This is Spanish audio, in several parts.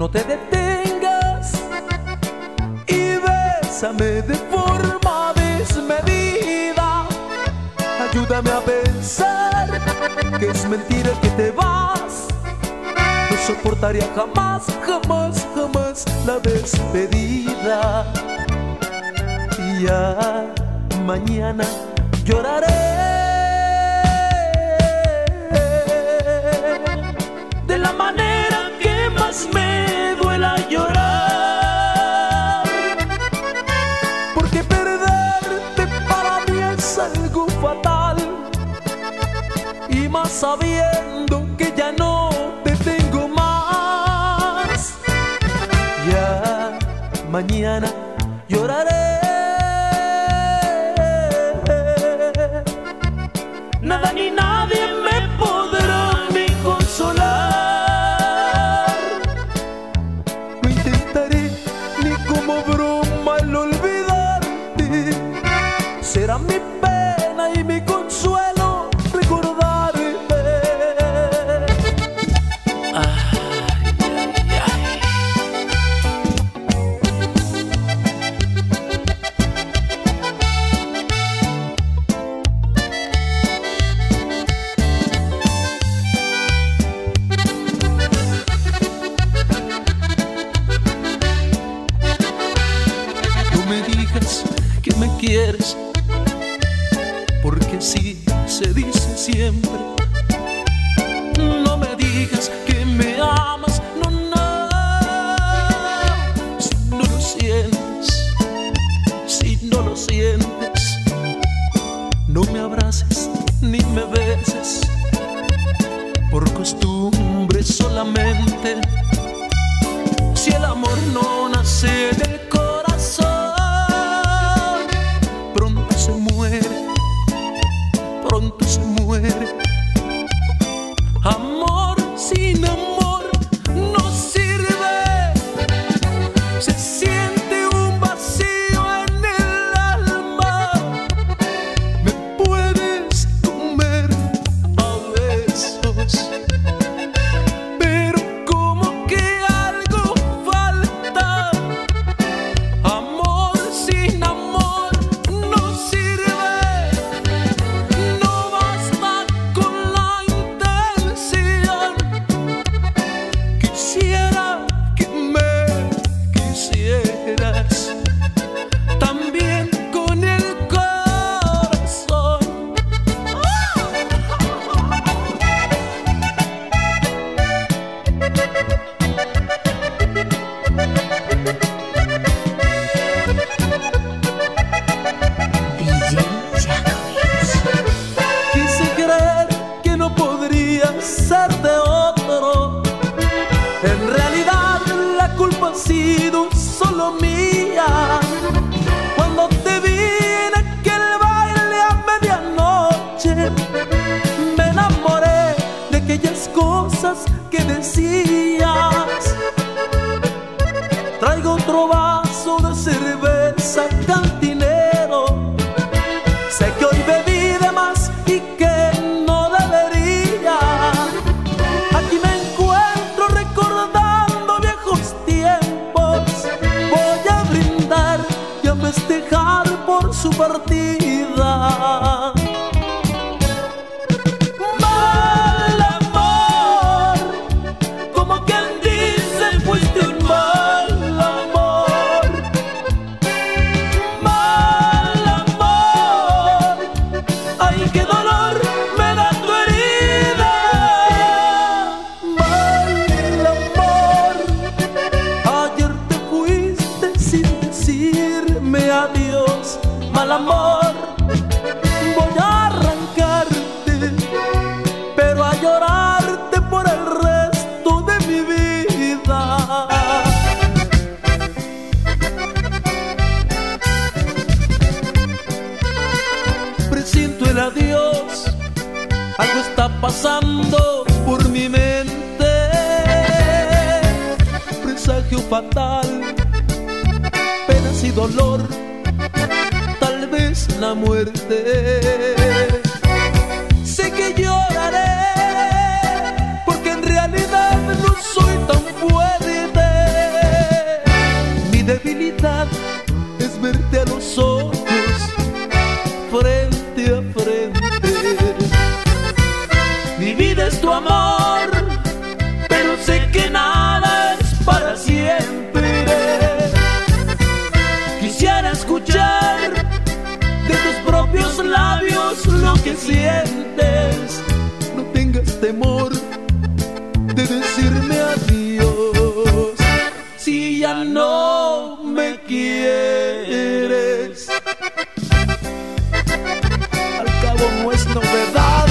No te detengas y bésame de forma desmedida. Ayúdame a pensar que es mentira que te vas. No soportaría jamás, jamás, jamás la despedida. Y ya mañana lloraré de la manera que más me duela llorar, porque perderte para mí es algo fatal, y más sabiendo que ya no te tengo más. Ya mañana lloraré. Nada ni nadie me podrá ni consolar. Lo intentaré ni como broma el olvidarte. Será mi pena y mi consuelo recordarte. Ay, ay, ay. Me digas que me quieres, porque sí se dice siempre. No me digas que me amas, no, no. Si no lo sientes, si no lo sientes, no me abraces ni me beses, por costumbre solamente. Si el amor no nace del corazón, pronto se muere, pronto se muere. Amor sin amor no sirve, se siente un vacío en el alma. Me puedes comer a besos, pero como que algo falta. Amor sin amor no sirve, no basta con la intención. Quisiera que me quisieras también con el corazón. DJ Jacobins. Quise creer que no podría ser de otro. En realidad la culpa ha sido solo mía. Cuando te vi en aquel baile a medianoche, me enamoré de aquellas cosas que decías. Traigo otro vaso de cerveza, cantinero. Sé que hoy bebí de más y que no debería. Aquí me encuentro recordando viejos tiempos. Voy a brindar y a festejar por su partida. Mal amor, como quien dice, fuiste un mal amor. Mal amor, ay, qué dolor me da tu herida. Mal amor, ayer te fuiste sin decirme adiós. Mal amor, voy a arrancarte, pero a llorarte por el resto de mi vida. Presiento el adiós, algo está pasando por mi mente. Presagio fatal, penas y dolor, tal vez la muerte. Sé que lloraré, porque en realidad no soy tan fuerte. debilidad es verte a los ojos, frente a frente. Mi vida es tu amor, pero sé que nada es para siempre. Quisiera escuchar de tus propios labios lo que sientes. No tengas temor de decirme adiós si ya no me quieres. Al cabo no es novedad.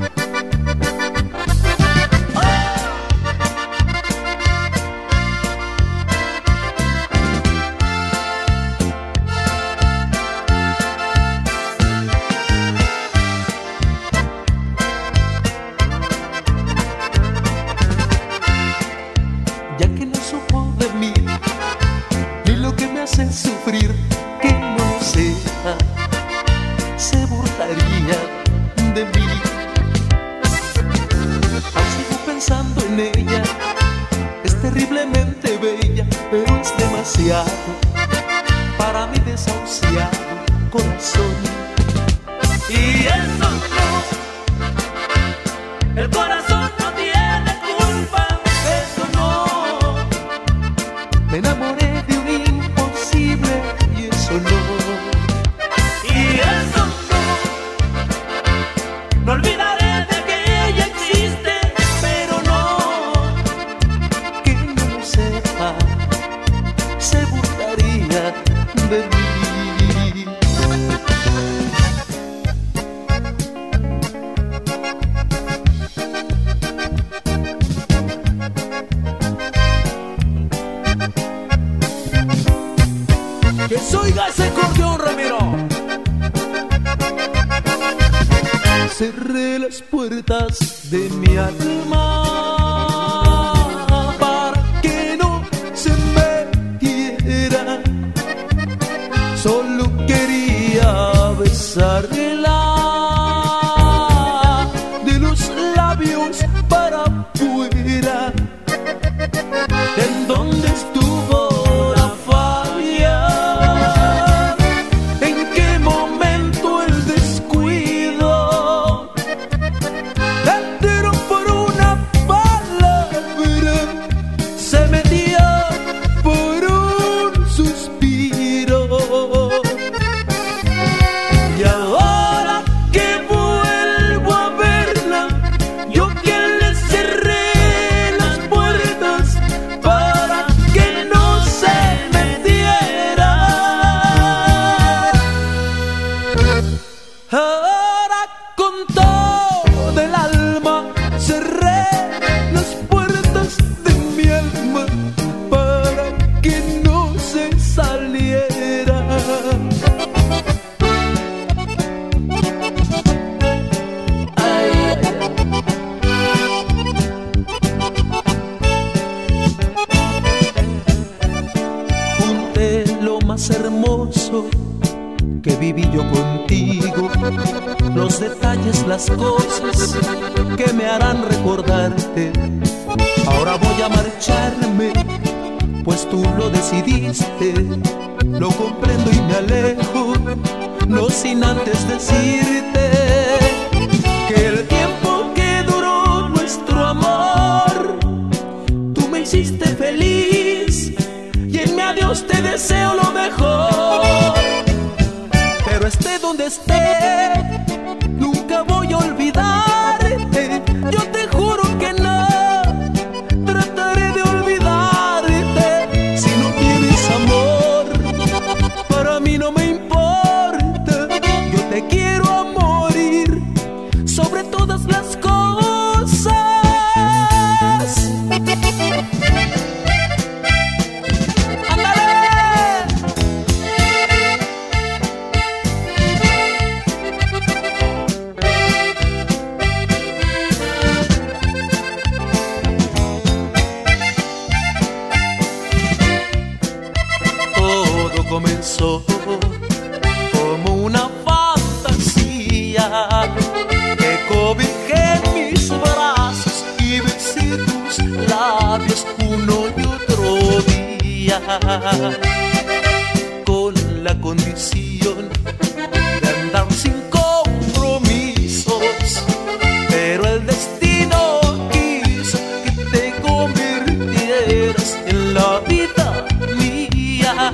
Sufrir que no sea, se burlaría de mí. Aún sigo pensando en ella, es terriblemente bella, pero es demasiado para mi desahuciado corazón. Y eso no, el corazón no tiene culpa, eso no. Me enamoré de un imposible y eso no. Y eso no, no olvidaré de que ella existe, pero no. Que no lo sepa, se burlaría de mí. Que se oiga ese acordeón, Ramiro. Cerré las puertas de mi alma para que no se metiera. Solo quería besarla de los labios para afuera. ¿En dónde estuvo la falla? ¿En qué momento el descuido? Entero por una palabra, se metía por un suspiro. Y ahora que vuelvo a verla, yo que le cerré las puertas para que no se metiera. Ahora con todo el alma cerré las puertas de mi alma para que no se saliera. Ay, ay, ay. Junté lo más hermoso que viví yo contigo, los detalles, las cosas que me harán recordarte. Ahora voy a marcharme, pues tú lo decidiste. Lo comprendo y me alejo, no sin antes decirte que el tiempo que duró nuestro amor, tú me hiciste feliz y en mi adiós te deseo lo mejor. Pero esté donde esté, nunca voy a olvidarte. Yo te juro que no trataré de olvidarte. Si no tienes amor, para mí no me importa. Yo te quiero a morir sobre todas las cosas. Comenzó como una fantasía que cobijé en mis brazos y besé tus labios uno y otro día. en la condición de andar sin compromisos, pero el destino quiso que te convirtieras en la vida mía.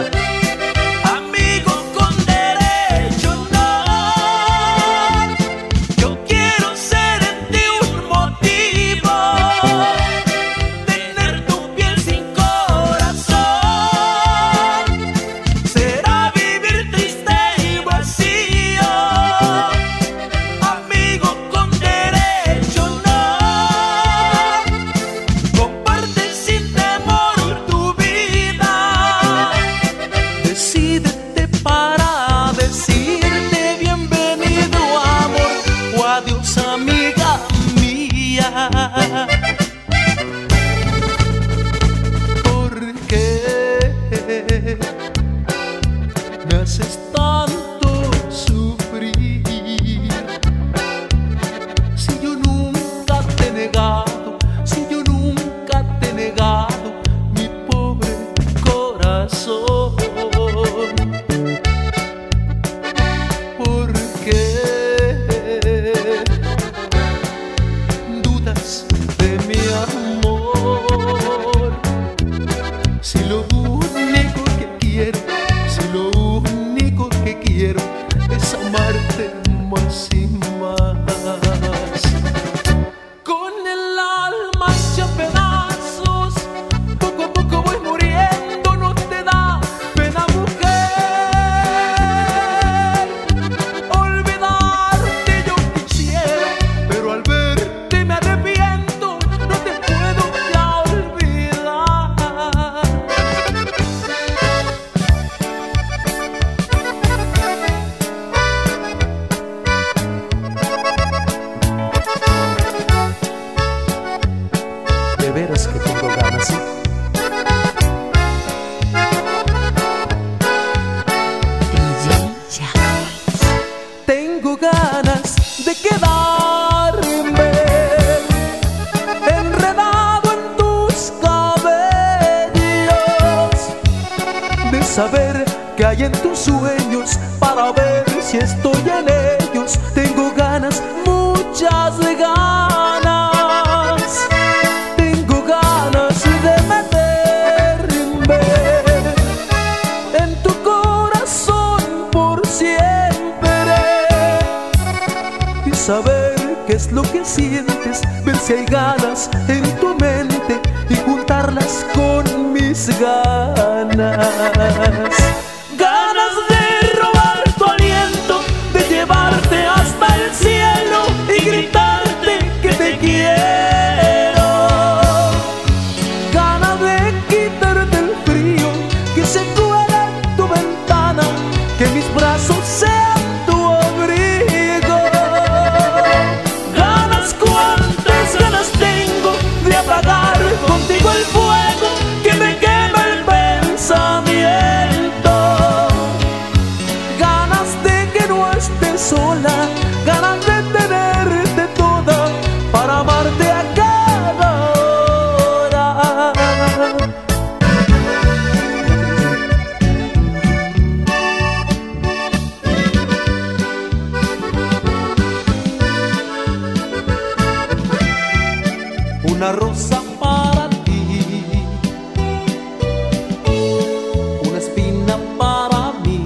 Me haces tanto sufrir. Si yo nunca te he negado, si yo nunca te he negado mi pobre corazón. ¿Por qué dudas de mi amor? Si lo único que quiero, si lo único que quiero es amarte más y más. Con el alma hecha pedazos, poco a poco voy muriendo, no te da pena, mujer. Olvidarte yo quisiera, pero al verte me arrepiento, no te puedo ya olvidar. De veras que tengo ganas. DJ Jacquees. Tengo ganas de quedarme enredado en tus cabellos, de saber que hay en tus sueños para ver si estoy en ellos. Tengo ganas, muchas ganas. Tengo ganas de meterme en tu corazón por siempre y saber qué es lo que sientes, ver si hay ganas en tu mente y juntarlas con mis ganas. Ganas de robar tu aliento, de llevarte hasta el cielo y gritarte que te quiero. Ganas de quitarte el frío que se cuela en tu ventana, que mis brazos sean tu abrigo. Ganas, cuántas ganas tengo de apagar contigo el fuego que me quema el pensamiento. Ganas de que no estés sola, ganas de tenerte toda para amarte a cada hora. Una rosa para ti, una espina para mí,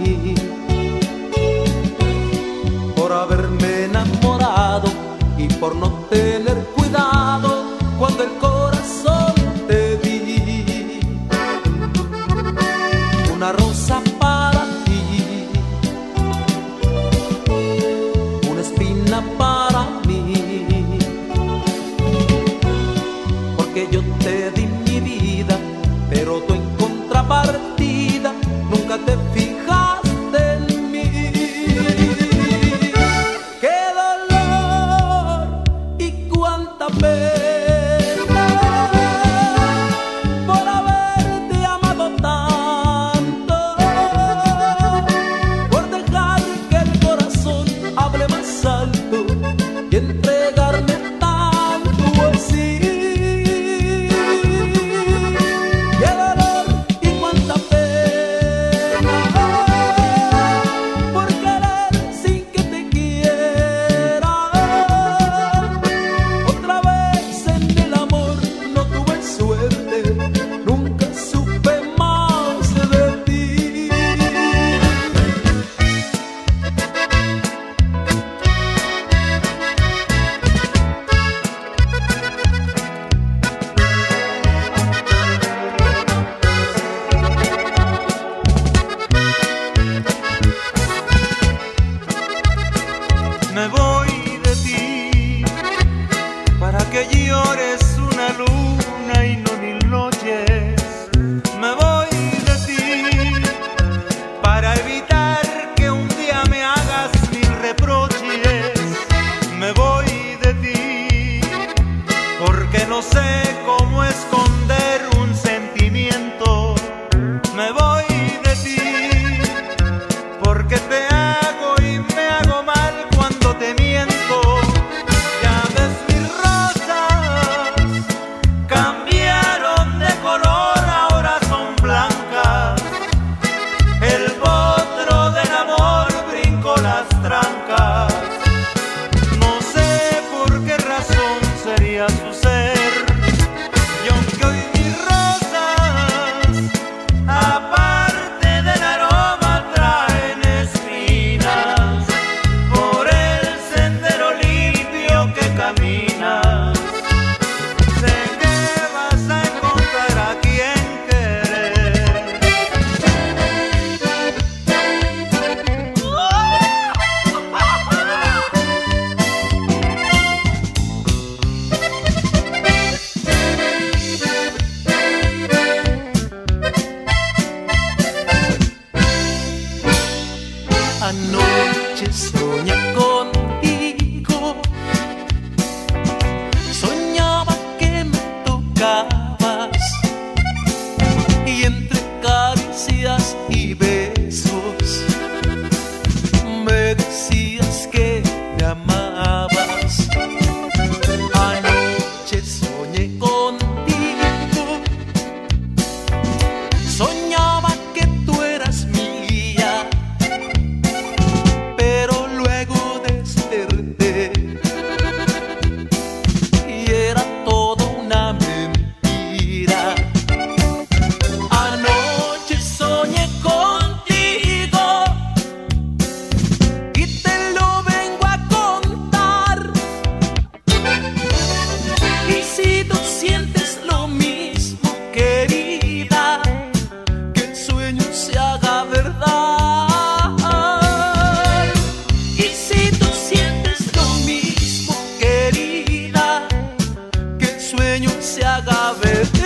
por haberme enamorado y por no tener cuidado cuando el corazón te di. Una rosa para ti, una espina para mí, porque yo te di mi vida, pero tú en contrapartida nunca te fijaste en mí. ¡Qué dolor y cuánta pena por haberte amado tanto! soñé contigo, soñaba que me tocabas y entre caricias y besos me decías que me amabas. Anoche soñé contigo, soñaba que tú eras mía, pero luego desperté y era todo una mentira. Anoche soñé contigo y te lo vengo a contar. Y si tú sientes lo mismo, querida, que el sueño se haga verdad. Y si tú sientes lo mismo, querida, que el sueño se haga verdad.